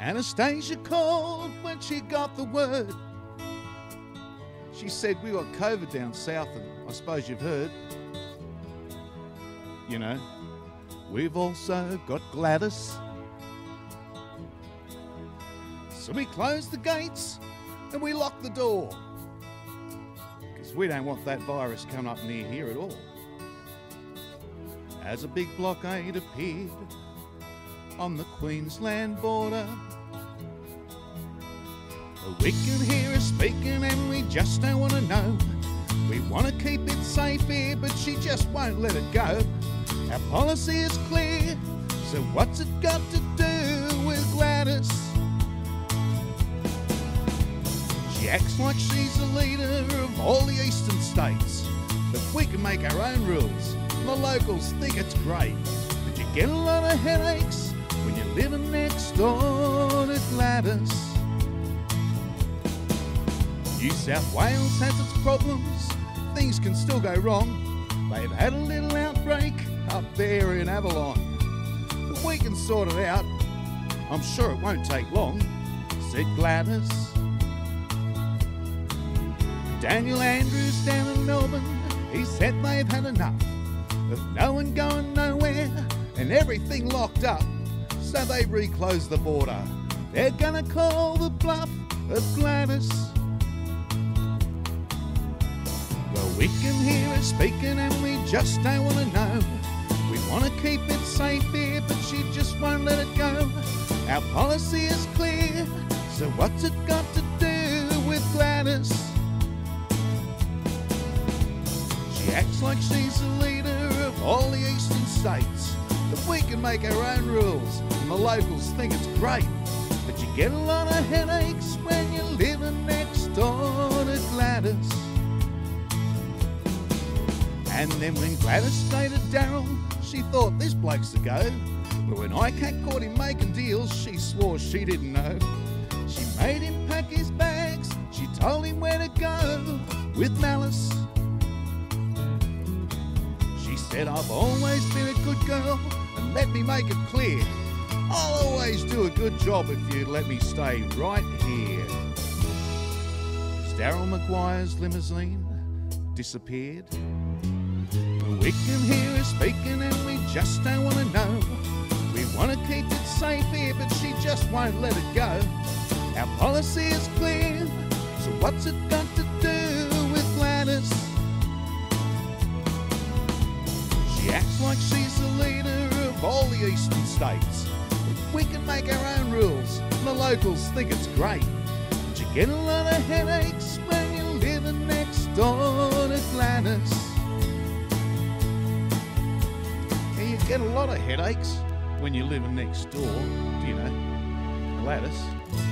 Anastasia called when she got the word. She said, we got COVID down south, and I suppose you've heard. You know, we've also got Gladys. So we closed the gates and we locked the door, because we don't want that virus coming up near here at all. As a big blockade appeared on the Queensland border, we can hear her speaking and we just don't want to know. We want to keep it safe here, but she just won't let it go. Our policy is clear, so what's it got to do with Gladys? She acts like she's the leader of all the eastern states, but we can make our own rules. The locals think it's great, but you get a lot of headaches when you're living next door to Gladys. New South Wales has its problems, things can still go wrong. They've had a little outbreak up there in Avalon, but we can sort it out. I'm sure it won't take long, said Gladys. Daniel Andrews down in Melbourne, he said they've had enough of no one going nowhere and everything locked up, so they reclosed the border. They're gonna call the bluff of Gladys. Well, we can hear her speaking and we just don't want to know. We want to keep it safe here, but she just won't let it go. Our policy is clear, so what's it got to do with Gladys? She acts like she's the leader of all the eastern states, but we can make our own rules and the locals think it's great. But you get a lot of headaches when you're living next door to Gladys. And then when Gladys stayed at Darryl, she thought this bloke's the go. But when ICAC caught him making deals, she swore she didn't know. She made him pack his bags, she told him where to go with malice. She said, I've always been a good girl, and let me make it clear, I'll always do a good job if you let me stay right here. As Darryl Maguire's limousine disappeared, we can hear her speaking and we just don't want to know. We want to keep it safe here, but she just won't let it go. Our policy is clear, so what's it got to do with Gladys? She acts like she's the leader of all the eastern states, but we can make our own rules and the locals think it's great. But you get a lot of headaches when you're living next door to Gladys. You get a lot of headaches when you're living next door, do you know, Gladys.